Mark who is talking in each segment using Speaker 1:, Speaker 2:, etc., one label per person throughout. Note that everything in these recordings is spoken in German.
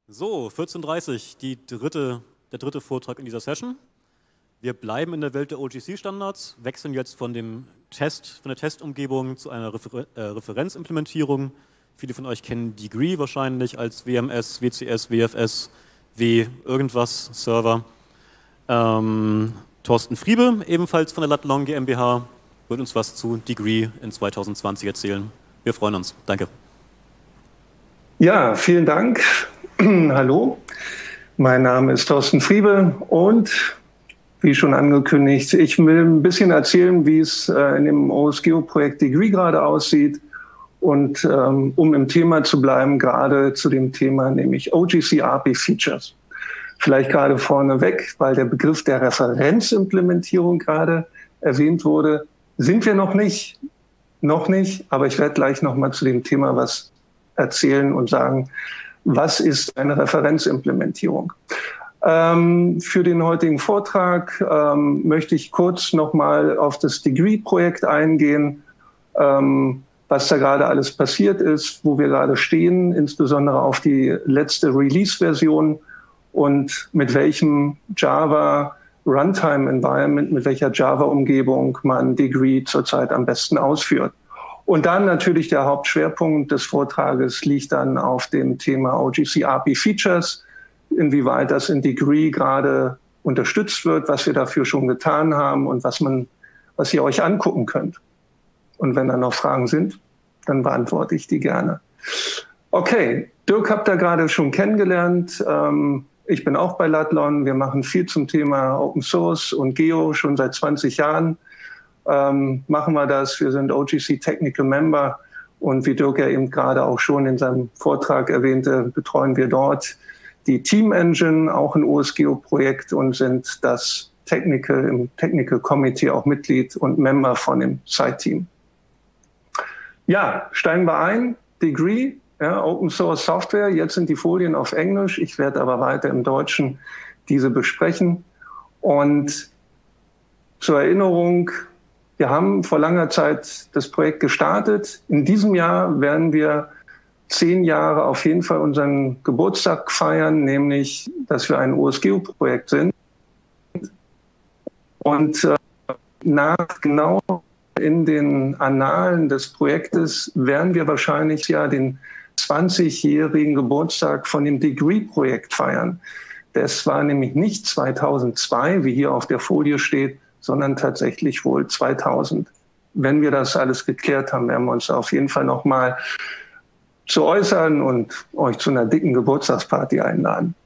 Speaker 1: So, 14:30 Uhr, der dritte Vortrag in dieser Session. Wir bleiben in der Welt der OGC-Standards, wechseln jetzt von der Testumgebung zu einer Referenzimplementierung. Viele von euch kennen Degree wahrscheinlich als WMS, WCS, WFS, W irgendwas Server. Thorsten Friebe, ebenfalls von der Lattlong GmbH, wird uns was zu Degree in 2020 erzählen. Wir freuen uns. Danke.
Speaker 2: Ja, vielen Dank. Hallo, mein Name ist Thorsten Friebe und wie schon angekündigt, ich will ein bisschen erzählen, wie es in dem OSGeo-Projekt Degree gerade aussieht und um im Thema zu bleiben, gerade zu dem Thema, nämlich OGC-API-Features. Vielleicht gerade vorneweg, weil der Begriff der Referenzimplementierung gerade erwähnt wurde, sind wir noch nicht, aber ich werde gleich noch mal zu dem Thema was erzählen und sagen, was ist eine Referenzimplementierung? Für den heutigen Vortrag möchte ich kurz nochmal auf das Degree-Projekt eingehen, was da gerade alles passiert ist, wo wir gerade stehen, insbesondere auf die letzte Release-Version und mit welchem Java Runtime Environment, mit welcher Java-Umgebung man Degree zurzeit am besten ausführt. Und dann natürlich der Hauptschwerpunkt des Vortrages liegt dann auf dem Thema OGC API Features, inwieweit das in Degree gerade unterstützt wird, was wir dafür schon getan haben und was ihr euch angucken könnt. Und wenn da noch Fragen sind, dann beantworte ich die gerne. Okay, Dirk habt ihr gerade schon kennengelernt. Ich bin auch bei Lattlon. Wir machen viel zum Thema Open Source und Geo schon seit 20 Jahren. Machen wir das. Wir sind OGC Technical Member und wie Dirk ja eben gerade auch schon in seinem Vortrag erwähnte, betreuen wir dort die Team Engine, auch ein OSGeo-Projekt und sind im Technical Committee auch Mitglied und Member von dem Site-Team. Ja, steigen wir ein. Degree, ja, Open Source Software. Jetzt sind die Folien auf Englisch. Ich werde aber weiter im Deutschen diese besprechen. Und zur Erinnerung, wir haben vor langer Zeit das Projekt gestartet. In diesem Jahr werden wir 10 Jahre auf jeden Fall unseren Geburtstag feiern, nämlich, dass wir ein OSGeo-Projekt sind. Und genau in den Annalen des Projektes werden wir wahrscheinlich ja den 20-jährigen Geburtstag von dem Degree-Projekt feiern. Das war nämlich nicht 2002, wie hier auf der Folie steht, sondern tatsächlich wohl 2000. Wenn wir das alles geklärt haben, werden wir uns auf jeden Fall noch mal zu äußern und euch zu einer dicken Geburtstagsparty einladen.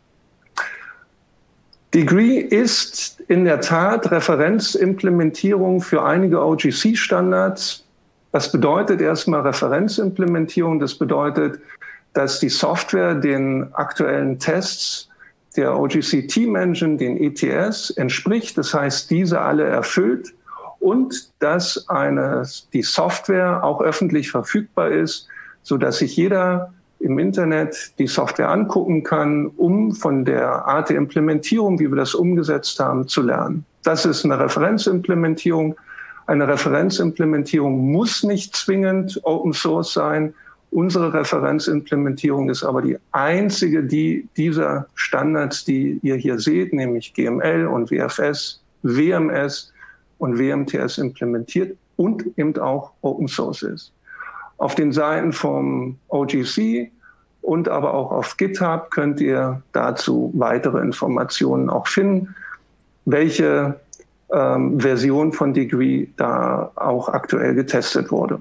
Speaker 2: Degree ist in der Tat Referenzimplementierung für einige OGC-Standards. Was bedeutet erstmal Referenzimplementierung? Das bedeutet, dass die Software den aktuellen Tests der OGC Team Engine, den ETS, entspricht. Das heißt, diese alle erfüllt und dass die Software auch öffentlich verfügbar ist, sodass sich jeder im Internet die Software angucken kann, um von der Art der Implementierung, wie wir das umgesetzt haben, zu lernen. Das ist eine Referenzimplementierung. Eine Referenzimplementierung muss nicht zwingend Open Source sein. Unsere Referenzimplementierung ist aber die einzige, die dieser Standards, die ihr hier seht, nämlich GML und WFS, WMS und WMTS implementiert und eben auch Open Source ist. Auf den Seiten vom OGC und aber auch auf GitHub könnt ihr dazu weitere Informationen auch finden, welche Version von Degree da auch aktuell getestet wurde.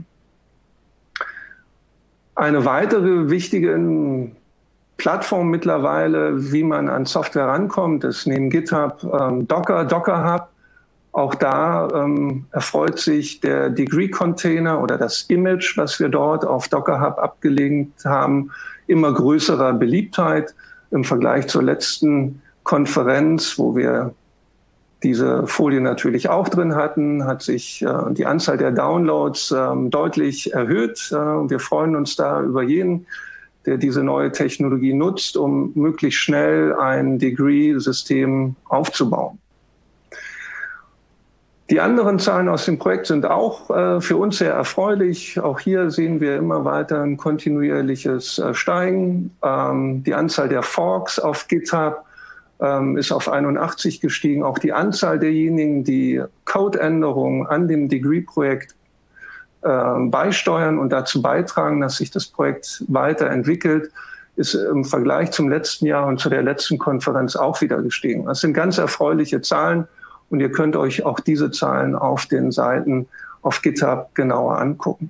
Speaker 2: Eine weitere wichtige Plattform mittlerweile, wie man an Software rankommt, ist neben GitHub Docker Hub. Auch da erfreut sich der Degree-Container oder das Image, was wir dort auf Docker Hub abgelegt haben, immer größerer Beliebtheit. Im Vergleich zur letzten Konferenz, wo wir diese Folie natürlich auch drin hatten, hat sich die Anzahl der Downloads deutlich erhöht. Wir freuen uns da über jeden, der diese neue Technologie nutzt, um möglichst schnell ein Degree-System aufzubauen. Die anderen Zahlen aus dem Projekt sind auch für uns sehr erfreulich. Auch hier sehen wir immer weiter ein kontinuierliches Steigen. Die Anzahl der Forks auf GitHub ist auf 81 gestiegen. Auch die Anzahl derjenigen, die Codeänderungen an dem Degree-Projekt beisteuern und dazu beitragen, dass sich das Projekt weiterentwickelt, ist im Vergleich zum letzten Jahr und zu der letzten Konferenz auch wieder gestiegen. Das sind ganz erfreuliche Zahlen. Und ihr könnt euch auch diese Zahlen auf den Seiten auf GitHub genauer angucken.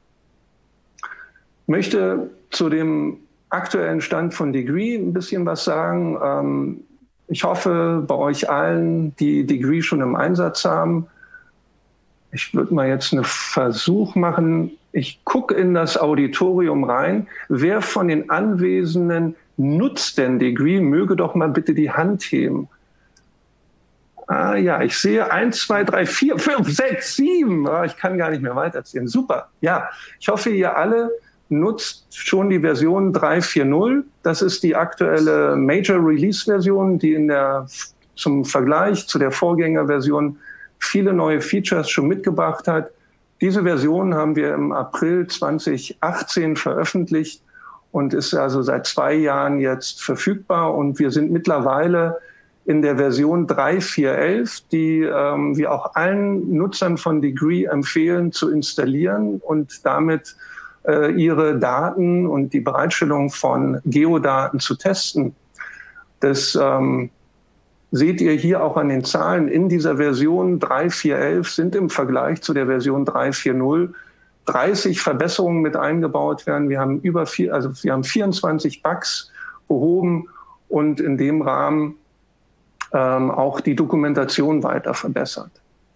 Speaker 2: Ich möchte zu dem aktuellen Stand von Degree ein bisschen was sagen. Ich hoffe, bei euch allen, die Degree schon im Einsatz haben. Ich würde mal jetzt einen Versuch machen. Ich gucke in das Auditorium rein. Wer von den Anwesenden nutzt denn Degree? Möge doch mal bitte die Hand heben. Ah ja, ich sehe 1, 2, 3, 4, 5, 6, 7. Ich kann gar nicht mehr weiterzählen. Super. Ja, ich hoffe, ihr alle nutzt schon die Version 3.4.0. Das ist die aktuelle Major Release Version, die zum Vergleich zu der Vorgängerversion viele neue Features schon mitgebracht hat. Diese Version haben wir im April 2018 veröffentlicht und ist also seit 2 Jahren jetzt verfügbar. Und wir sind mittlerweile in der Version 3.4.11, die wir auch allen Nutzern von Degree empfehlen zu installieren und damit ihre Daten und die Bereitstellung von Geodaten zu testen. Das seht ihr hier auch an den Zahlen. In dieser Version 3.4.11 sind im Vergleich zu der Version 3.4.0 30 Verbesserungen mit eingebaut werden. Wir haben wir haben 24 Bugs behoben und in dem Rahmen auch die Dokumentation weiter verbessert.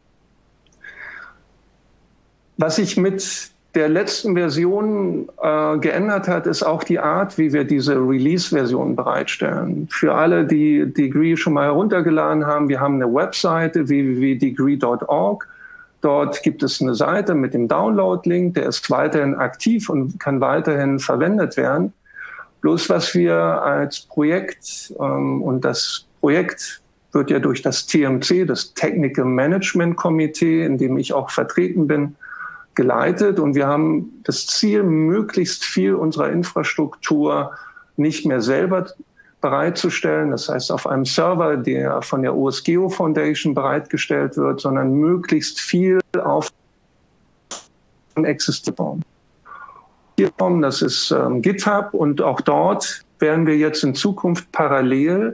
Speaker 2: Was sich mit der letzten Version geändert hat, ist auch die Art, wie wir diese Release-Version bereitstellen. Für alle, die Degree schon mal heruntergeladen haben, wir haben eine Webseite www.degree.org. Dort gibt es eine Seite mit dem Download-Link, der ist weiterhin aktiv und kann weiterhin verwendet werden. Bloß was wir als Projekt, und das Projekt wird ja durch das TMC, das Technical Management Committee, in dem ich auch vertreten bin, geleitet. Und wir haben das Ziel, möglichst viel unserer Infrastruktur nicht mehr selber bereitzustellen. Das heißt, auf einem Server, der von der OSGeo Foundation bereitgestellt wird, sondern möglichst viel auf existieren. Das ist GitHub und auch dort werden wir jetzt in Zukunft parallel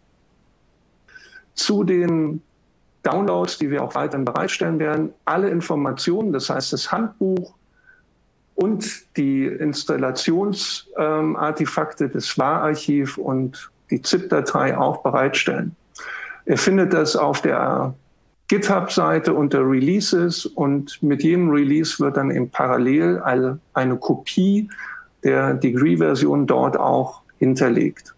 Speaker 2: zu den Downloads, die wir auch weiterhin bereitstellen werden, alle Informationen, das heißt das Handbuch und die Installationsartefakte des WAR-Archiv und die ZIP-Datei auch bereitstellen. Ihr findet das auf der GitHub-Seite unter Releases und mit jedem Release wird dann eben parallel eine Kopie der Degree-Version dort auch hinterlegt.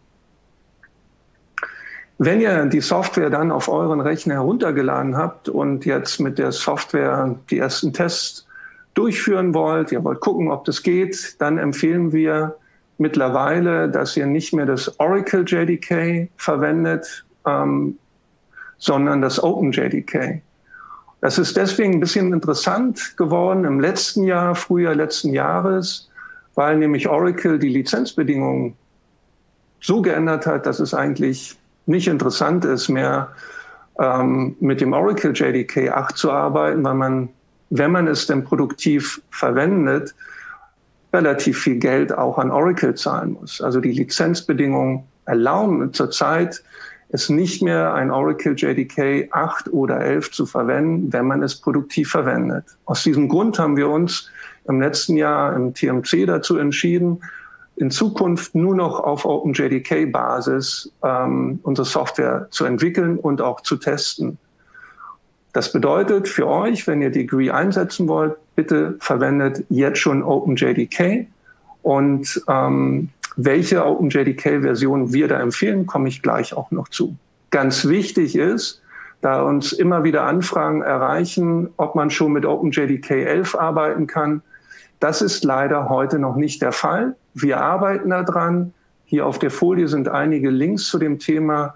Speaker 2: Wenn ihr die Software dann auf euren Rechner heruntergeladen habt und jetzt mit der Software die ersten Tests durchführen wollt, ihr wollt gucken, ob das geht, dann empfehlen wir mittlerweile, dass ihr nicht mehr das Oracle JDK verwendet, sondern das OpenJDK. Das ist deswegen ein bisschen interessant geworden im letzten Jahr, Frühjahr letzten Jahres, weil nämlich Oracle die Lizenzbedingungen so geändert hat, dass es eigentlich nicht interessant ist, mehr mit dem Oracle JDK 8 zu arbeiten, weil man, wenn man es denn produktiv verwendet, relativ viel Geld auch an Oracle zahlen muss. Also die Lizenzbedingungen erlauben zurzeit es nicht mehr, ein Oracle JDK 8 oder 11 zu verwenden, wenn man es produktiv verwendet. Aus diesem Grund haben wir uns im letzten Jahr im TMC dazu entschieden, in Zukunft nur noch auf OpenJDK-Basis unsere Software zu entwickeln und auch zu testen. Das bedeutet für euch, wenn ihr Degree einsetzen wollt, bitte verwendet jetzt schon OpenJDK. Und welche OpenJDK-Version wir da empfehlen, komme ich gleich auch noch zu. Ganz wichtig ist, da uns immer wieder Anfragen erreichen, ob man schon mit OpenJDK 11 arbeiten kann. Das ist leider heute noch nicht der Fall. Wir arbeiten daran. Hier auf der Folie sind einige Links zu dem Thema.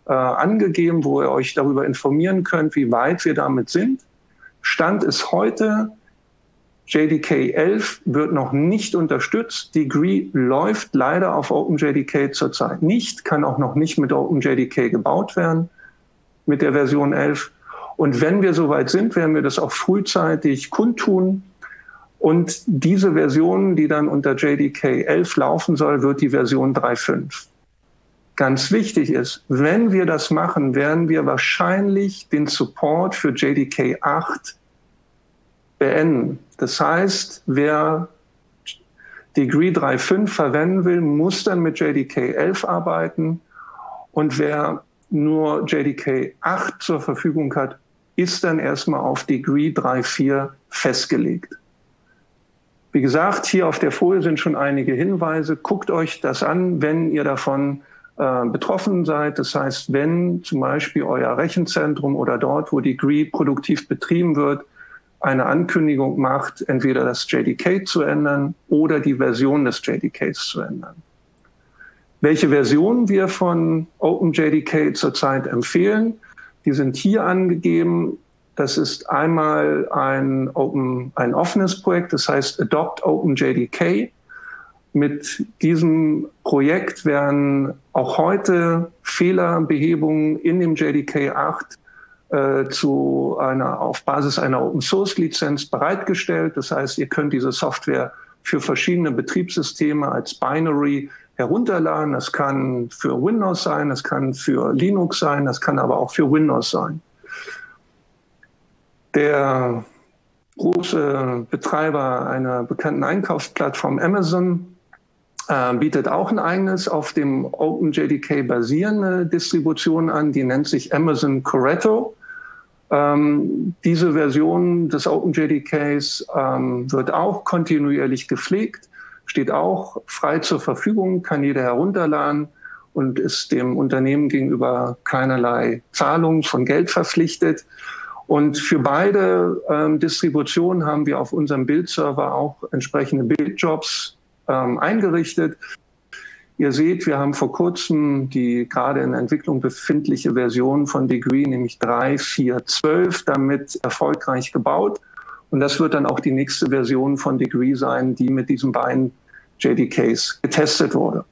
Speaker 2: angegeben, wo ihr euch darüber informieren könnt, wie weit wir damit sind. Stand ist heute, JDK 11 wird noch nicht unterstützt. Degree läuft leider auf OpenJDK zurzeit nicht, kann auch noch nicht mit OpenJDK gebaut werden, mit der Version 11. Und wenn wir soweit sind, werden wir das auch frühzeitig kundtun. Und diese Version, die dann unter JDK 11 laufen soll, wird die Version 3.5. Ganz wichtig ist, wenn wir das machen, werden wir wahrscheinlich den Support für JDK 8 beenden. Das heißt, wer Degree 3.5 verwenden will, muss dann mit JDK 11 arbeiten. Und wer nur JDK 8 zur Verfügung hat, ist dann erstmal auf Degree 3.4 festgelegt. Wie gesagt, hier auf der Folie sind schon einige Hinweise. Guckt euch das an, wenn ihr davon betroffen seid. Das heißt, wenn zum Beispiel euer Rechenzentrum oder dort, wo Degree produktiv betrieben wird, eine Ankündigung macht, entweder das JDK zu ändern oder die Version des JDKs zu ändern. Welche Version wir von OpenJDK zurzeit empfehlen, die sind hier angegeben. Das ist einmal ein offenes Projekt, das heißt Adopt OpenJDK. Mit diesem Projekt werden auch heute Fehlerbehebungen in dem JDK 8 auf Basis einer Open-Source-Lizenz bereitgestellt. Das heißt, ihr könnt diese Software für verschiedene Betriebssysteme als Binary herunterladen. Das kann für Windows sein, das kann für Linux sein, das kann aber auch für Windows sein. Der große Betreiber einer bekannten Einkaufsplattform Amazon bietet auch ein eigenes auf dem OpenJDK basierende Distribution an, die nennt sich Amazon Corretto. Diese Version des OpenJDKs wird auch kontinuierlich gepflegt, steht auch frei zur Verfügung, kann jeder herunterladen und ist dem Unternehmen gegenüber keinerlei Zahlung von Geld verpflichtet. Und für beide Distributionen haben wir auf unserem Bildserver auch entsprechende Bildjobs eingerichtet. Ihr seht, wir haben vor kurzem die gerade in Entwicklung befindliche Version von Degree, nämlich 3.4.12, damit erfolgreich gebaut. Und das wird dann auch die nächste Version von Degree sein, die mit diesen beiden JDKs getestet wurde.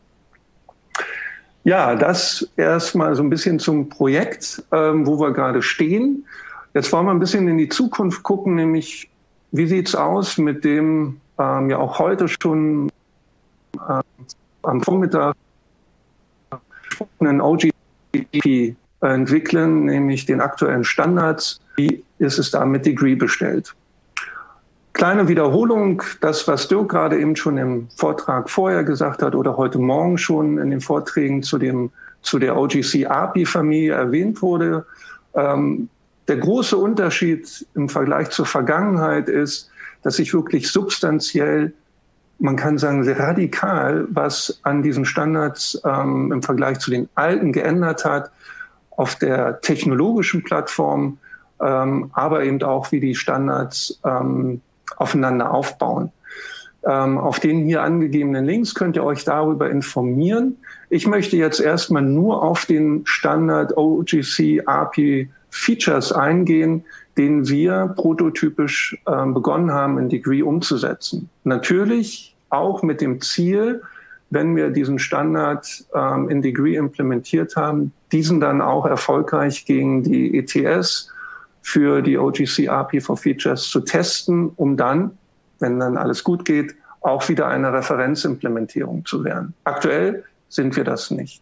Speaker 2: Ja, das erstmal so ein bisschen zum Projekt, wo wir gerade stehen. Jetzt wollen wir ein bisschen in die Zukunft gucken, nämlich wie sieht es aus mit dem ja auch heute schon am Vormittag einen OGDP entwickeln, nämlich den aktuellen Standards. Wie ist es da mit Degree bestellt? Kleine Wiederholung, das, was Dirk gerade eben schon im Vortrag vorher gesagt hat oder heute Morgen schon in den Vorträgen zu der OGC-API-Familie erwähnt wurde. Der große Unterschied im Vergleich zur Vergangenheit ist, dass sich wirklich substanziell, man kann sagen sehr radikal, was an diesen Standards im Vergleich zu den alten geändert hat, auf der technologischen Plattform, aber eben auch, wie die Standards aufeinander aufbauen. Auf den hier angegebenen Links könnt ihr euch darüber informieren. Ich möchte jetzt erstmal nur auf den Standard OGC API Features eingehen, den wir prototypisch begonnen haben, in Degree umzusetzen. Natürlich auch mit dem Ziel, wenn wir diesen Standard in Degree implementiert haben, diesen dann auch erfolgreich gegen die ETS für die OGC API for Features zu testen, um dann, wenn dann alles gut geht, auch wieder eine Referenzimplementierung zu werden. Aktuell sind wir das nicht.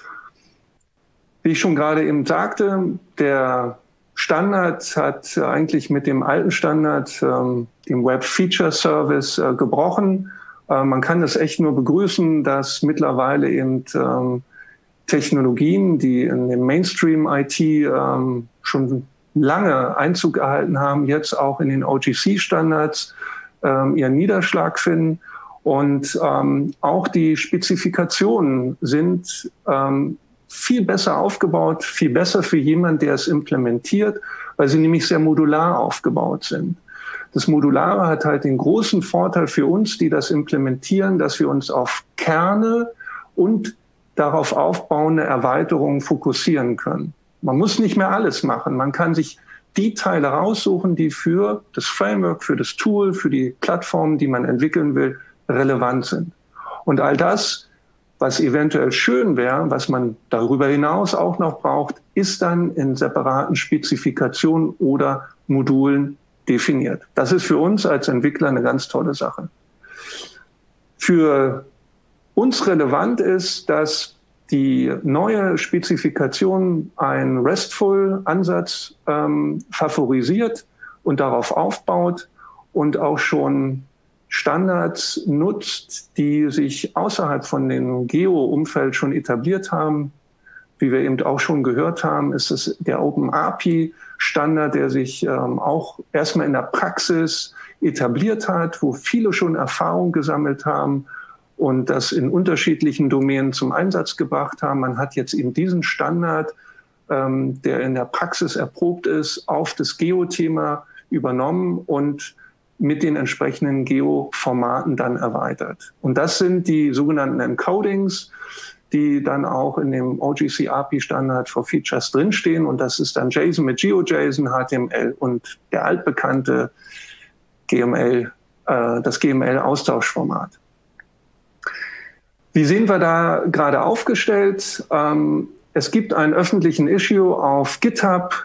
Speaker 2: Wie ich schon gerade eben sagte, der Standard hat eigentlich mit dem alten Standard, dem Web Feature Service, gebrochen. Man kann es echt nur begrüßen, dass mittlerweile eben Technologien, die in dem Mainstream IT schon lange Einzug erhalten haben, jetzt auch in den OGC-Standards ihren Niederschlag finden. Und auch die Spezifikationen sind viel besser aufgebaut, viel besser für jemanden, der es implementiert, weil sie nämlich sehr modular aufgebaut sind. Das Modulare hat halt den großen Vorteil für uns, die das implementieren, dass wir uns auf Kerne und darauf aufbauende Erweiterungen fokussieren können. Man muss nicht mehr alles machen. Man kann sich die Teile raussuchen, die für das Framework, für das Tool, für die Plattform, die man entwickeln will, relevant sind. Und all das, was eventuell schön wäre, was man darüber hinaus auch noch braucht, ist dann in separaten Spezifikationen oder Modulen definiert. Das ist für uns als Entwickler eine ganz tolle Sache. Für uns relevant ist, dass die neue Spezifikation einen RESTful-Ansatz favorisiert und darauf aufbaut und auch schon Standards nutzt, die sich außerhalb von dem Geo-Umfeld schon etabliert haben. Wie wir eben auch schon gehört haben, ist es der OpenAPI-Standard, der sich auch erstmal in der Praxis etabliert hat, wo viele schon Erfahrung gesammelt haben und das in unterschiedlichen Domänen zum Einsatz gebracht haben. Man hat jetzt eben diesen Standard, der in der Praxis erprobt ist, auf das Geo-Thema übernommen und mit den entsprechenden Geo-Formaten dann erweitert. Und das sind die sogenannten Encodings, die dann auch in dem OGC API-Standard for Features drinstehen. Und das ist dann JSON mit GeoJSON, HTML und der altbekannte GML, das GML-Austauschformat. Wie sind wir da gerade aufgestellt? Es gibt einen öffentlichen Issue auf GitHub,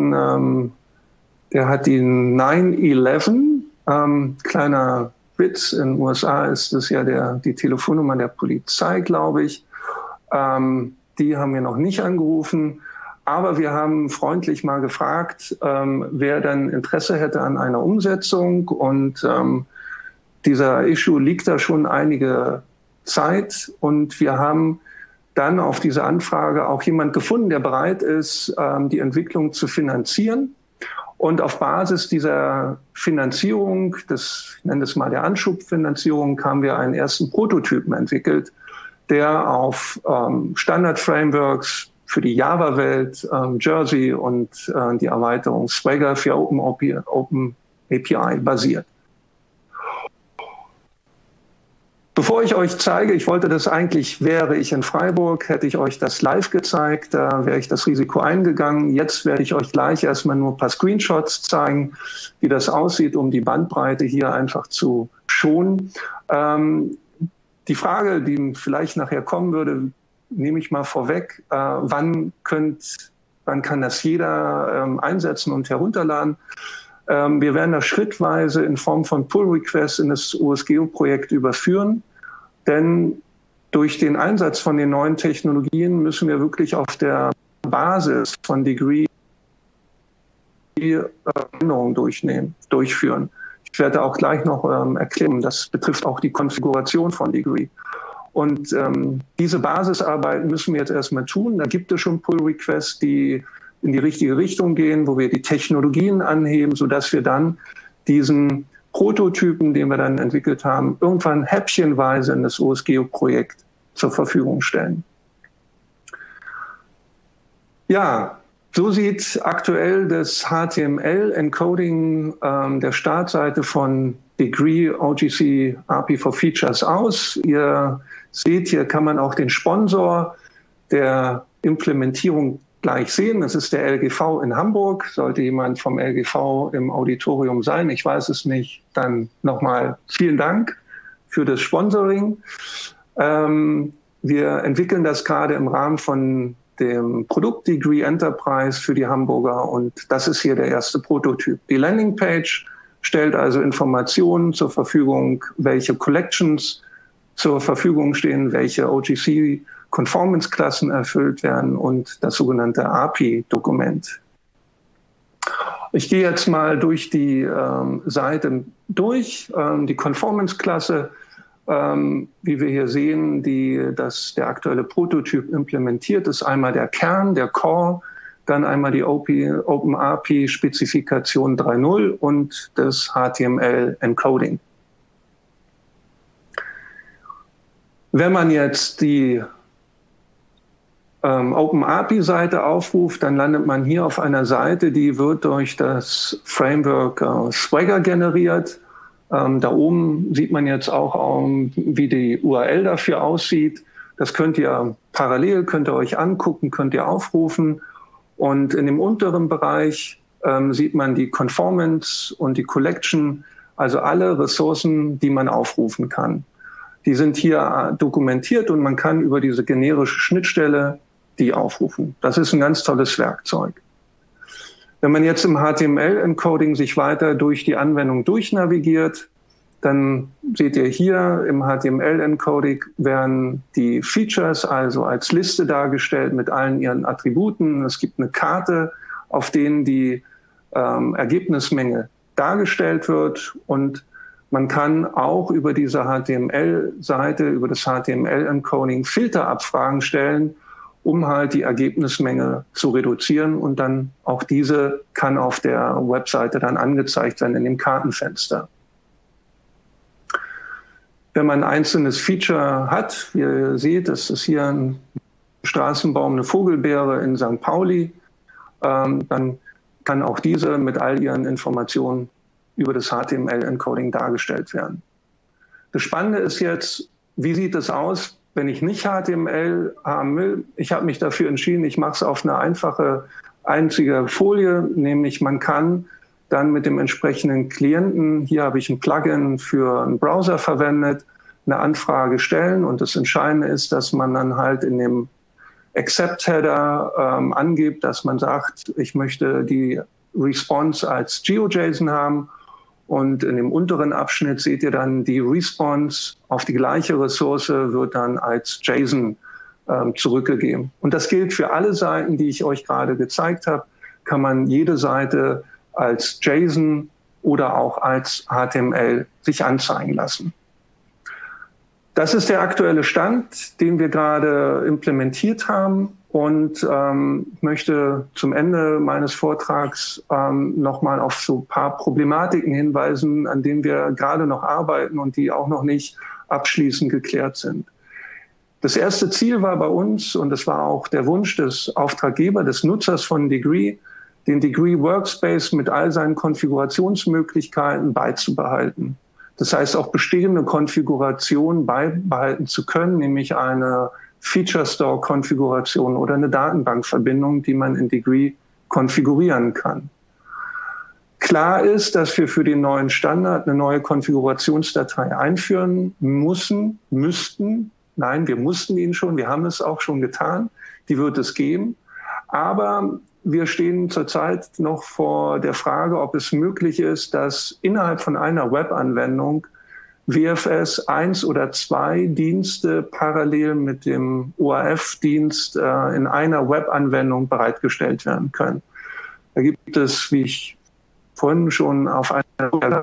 Speaker 2: der hat die 911. Kleiner Witz, in den USA ist das ja die Telefonnummer der Polizei, glaube ich. Die haben wir noch nicht angerufen, aber wir haben freundlich mal gefragt, wer dann Interesse hätte an einer Umsetzung. Und dieser Issue liegt da schon einige Zeit und wir haben dann auf diese Anfrage auch jemand gefunden, der bereit ist, die Entwicklung zu finanzieren. Und auf Basis dieser Finanzierung, ich nenne das mal der Anschubfinanzierung, haben wir einen ersten Prototypen entwickelt, der auf Standard-Frameworks für die Java-Welt, Jersey und die Erweiterung Swagger für Open API basiert. Bevor ich euch zeige, ich wollte das eigentlich, wäre ich in Freiburg, hätte ich euch das live gezeigt, da wäre ich das Risiko eingegangen. Jetzt werde ich euch gleich erstmal nur ein paar Screenshots zeigen, wie das aussieht, um die Bandbreite hier einfach zu schonen. Die Frage, die vielleicht nachher kommen würde, nehme ich mal vorweg, wann kann das jeder einsetzen und herunterladen? Wir werden das schrittweise in Form von Pull-Requests in das OSGeo-Projekt überführen, denn durch den Einsatz von den neuen Technologien müssen wir wirklich auf der Basis von Degree Änderungen durchführen. Ich werde auch gleich noch erklären, das betrifft auch die Konfiguration von Degree. Und diese Basisarbeit müssen wir jetzt erstmal tun. Da gibt es schon Pull-Requests, die in die richtige Richtung gehen, wo wir die Technologien anheben, sodass wir dann diesen Prototypen, den wir dann entwickelt haben, irgendwann häppchenweise in das OSGeo-Projekt zur Verfügung stellen. Ja, so sieht aktuell das HTML-Encoding der Startseite von Degree OGC API for Features aus. Ihr seht, hier kann man auch den Sponsor der Implementierung gleich sehen. Das ist der LGV in Hamburg. Sollte jemand vom LGV im Auditorium sein, ich weiß es nicht, dann nochmal vielen Dank für das Sponsoring. Wir entwickeln das gerade im Rahmen von dem Produkt Degree Enterprise für die Hamburger und das ist hier der erste Prototyp. Die Landingpage stellt also Informationen zur Verfügung, welche Collections zur Verfügung stehen, welche OGC Conformance-Klassen erfüllt werden und das sogenannte API-Dokument. Ich gehe jetzt mal durch die Seite durch. Die Conformance-Klasse, wie wir hier sehen, der aktuelle Prototyp implementiert, ist einmal der Kern, der Core, dann einmal die OpenAPI-Spezifikation 3.0 und das HTML-Encoding. Wenn man jetzt die OpenAPI-Seite aufruft, dann landet man hier auf einer Seite, die wird durch das Framework Swagger generiert. Da oben sieht man jetzt auch, wie die URL dafür aussieht. Das könnt ihr parallel, könnt ihr euch angucken, könnt ihr aufrufen. Und in dem unteren Bereich sieht man die Conformance und die Collection, also alle Ressourcen, die man aufrufen kann. Die sind hier dokumentiert und man kann über diese generische Schnittstelle die aufrufen. Das ist ein ganz tolles Werkzeug. Wenn man jetzt im HTML-Encoding sich weiter durch die Anwendung durchnavigiert, dann seht ihr hier im HTML-Encoding werden die Features also als Liste dargestellt mit allen ihren Attributen. Es gibt eine Karte, auf denen die Ergebnismenge dargestellt wird, und man kann auch über diese HTML-Seite, über das HTML-Encoding Filterabfragen stellen, um halt die Ergebnismenge zu reduzieren, und dann auch diese kann auf der Webseite dann angezeigt werden in dem Kartenfenster. Wenn man ein einzelnes Feature hat, wie ihr seht, das ist hier ein Straßenbaum, eine Vogelbeere in St. Pauli, dann kann auch diese mit all ihren Informationen über das HTML-Encoding dargestellt werden. Das Spannende ist jetzt, wie sieht es aus, wenn ich nicht HTML haben will? Ich habe mich dafür entschieden, ich mache es auf eine einfache, einzige Folie, nämlich man kann dann mit dem entsprechenden Klienten, hier habe ich ein Plugin für einen Browser verwendet, eine Anfrage stellen, und das Entscheidende ist, dass man dann halt in dem Accept-Header angibt, dass man sagt, ich möchte die Response als GeoJSON haben, und in dem unteren Abschnitt seht ihr dann, die Response auf die gleiche Ressource wird dann als JSON zurückgegeben. Und das gilt für alle Seiten, die ich euch gerade gezeigt habe, kann man jede Seite als JSON oder auch als HTML sich anzeigen lassen. Das ist der aktuelle Stand, den wir gerade implementiert haben, und ich möchte zum Ende meines Vortrags nochmal auf so ein paar Problematiken hinweisen, an denen wir gerade noch arbeiten und die auch noch nicht abschließend geklärt sind. Das erste Ziel war bei uns, und das war auch der Wunsch des Auftraggebers, des Nutzers von Degree, den Degree Workspace mit all seinen Konfigurationsmöglichkeiten beizubehalten. Das heißt, auch bestehende Konfigurationen beibehalten zu können, nämlich eine Feature Store Konfiguration oder eine Datenbankverbindung, die man in Degree konfigurieren kann. Klar ist, dass wir für den neuen Standard eine neue Konfigurationsdatei einführen müssten. Nein, wir mussten ihn schon, wir haben es auch schon getan. Die wird es geben. Aber wir stehen zurzeit noch vor der Frage, ob es möglich ist, dass innerhalb von einer Webanwendung WFS 1 oder 2 Dienste parallel mit dem ORF-Dienst in einer Webanwendung bereitgestellt werden können. Da gibt es, wie ich vorhin schon auf einer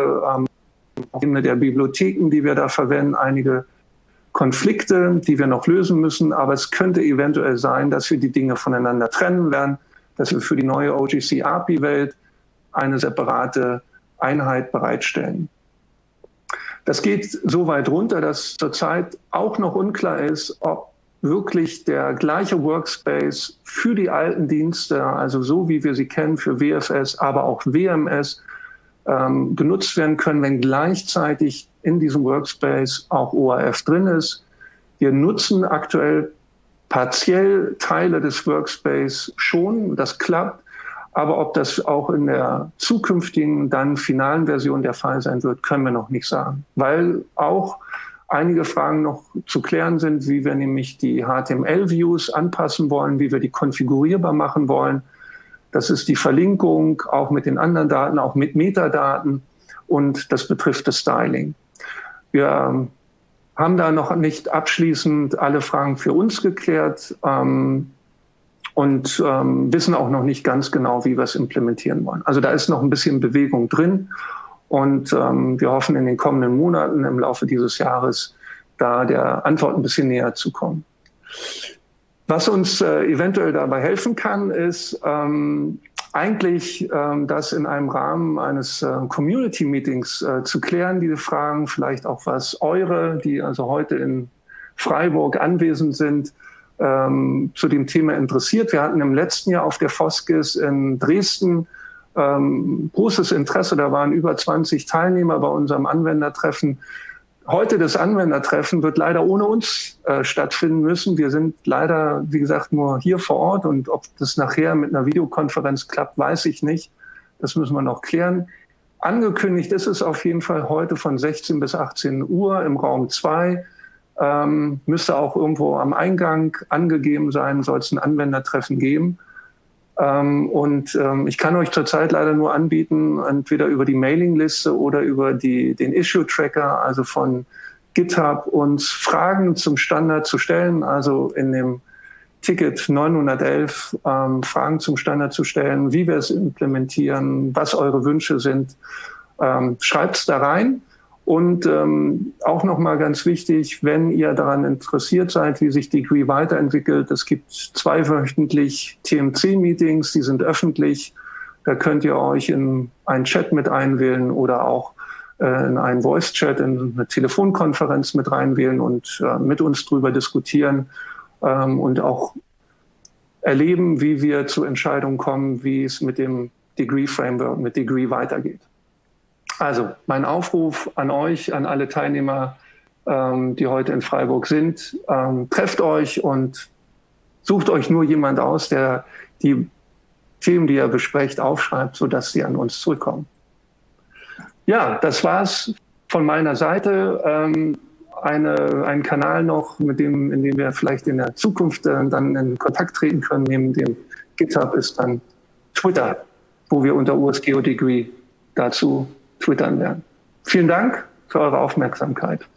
Speaker 2: Ebene der Bibliotheken, die wir da verwenden, einige Konflikte, die wir noch lösen müssen. Aber es könnte eventuell sein, dass wir die Dinge voneinander trennen werden, dass wir für die neue OGC-API-Welt eine separate Einheit bereitstellen. Das geht so weit runter, dass zurzeit auch noch unklar ist, ob wirklich der gleiche Workspace für die alten Dienste, also so wie wir sie kennen für WFS, aber auch WMS, genutzt werden können, wenn gleichzeitig in diesem Workspace auch ORF drin ist. Wir nutzen aktuell partiell Teile des Workspace schon, das klappt. Aber ob das auch in der zukünftigen, dann finalen Version der Fall sein wird, können wir noch nicht sagen. Weil auch einige Fragen noch zu klären sind, wie wir nämlich die HTML-Views anpassen wollen, wie wir die konfigurierbar machen wollen. Das ist die Verlinkung, auch mit den anderen Daten, auch mit Metadaten, und das betrifft das Styling. Wir haben da noch nicht abschließend alle Fragen für uns geklärt, und wissen auch noch nicht ganz genau, wie wir es implementieren wollen. Also da ist noch ein bisschen Bewegung drin, und wir hoffen in den kommenden Monaten im Laufe dieses Jahres da der Antwort ein bisschen näher zu kommen. Was uns eventuell dabei helfen kann, ist eigentlich das in einem Rahmen eines Community-Meetings zu klären, diese Fragen, vielleicht auch was eure, die also heute in Freiburg anwesend sind, zu dem Thema interessiert. Wir hatten im letzten Jahr auf der Foskis in Dresden großes Interesse. Da waren über 20 Teilnehmer bei unserem Anwendertreffen. heute das Anwendertreffen wird leider ohne uns stattfinden müssen. Wir sind leider, wie gesagt, nur hier vor Ort und ob das nachher mit einer Videokonferenz klappt, weiß ich nicht. Das müssen wir noch klären. Angekündigt ist es auf jeden Fall heute von 16 bis 18 Uhr im Raum 2. Müsste auch irgendwo am Eingang angegeben sein, soll es ein Anwendertreffen geben. Ich kann euch zurzeit leider nur anbieten, entweder über die Mailingliste oder über den Issue-Tracker, also von GitHub, uns Fragen zum Standard zu stellen, also in dem Ticket 911 Fragen zum Standard zu stellen, wie wir es implementieren, was eure Wünsche sind. Schreibt es da rein. Und auch nochmal ganz wichtig, wenn ihr daran interessiert seid, wie sich Degree weiterentwickelt, es gibt 2-wöchentlich TMC-Meetings, die sind öffentlich. Da könnt ihr euch in einen Chat mit einwählen oder auch in einen Voice-Chat, in eine Telefonkonferenz mit reinwählen und mit uns drüber diskutieren und auch erleben, wie wir zu Entscheidungen kommen, wie es mit dem Degree-Framework, mit Degree weitergeht. Also mein Aufruf an euch, an alle Teilnehmer, die heute in Freiburg sind, trefft euch und sucht euch nur jemand aus, der die Themen, die ihr besprecht, aufschreibt, sodass sie an uns zurückkommen. Ja, das war's von meiner Seite. Einen Kanal noch, in dem wir vielleicht in der Zukunft dann in Kontakt treten können, neben dem GitHub, ist dann Twitter, wo wir unter USGeo Degree dazu twittern werden. Vielen Dank für eure Aufmerksamkeit.